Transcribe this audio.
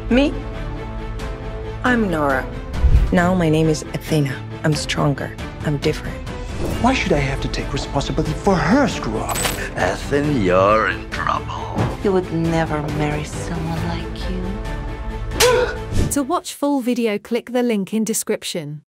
Me? I'm Nora. Now my name is Athena. I'm stronger. I'm different. Why should I have to take responsibility for her screw-up? Ethan, you're in trouble. You would never marry someone like you. To watch full video, click the link in description.